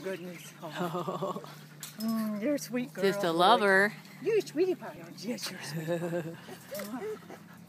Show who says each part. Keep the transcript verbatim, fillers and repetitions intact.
Speaker 1: goodness. Oh. Mm, you're a sweet girl.
Speaker 2: Just a lover.
Speaker 1: You're a sweetie pie, aren't you? Yes, you're a sweetie pie.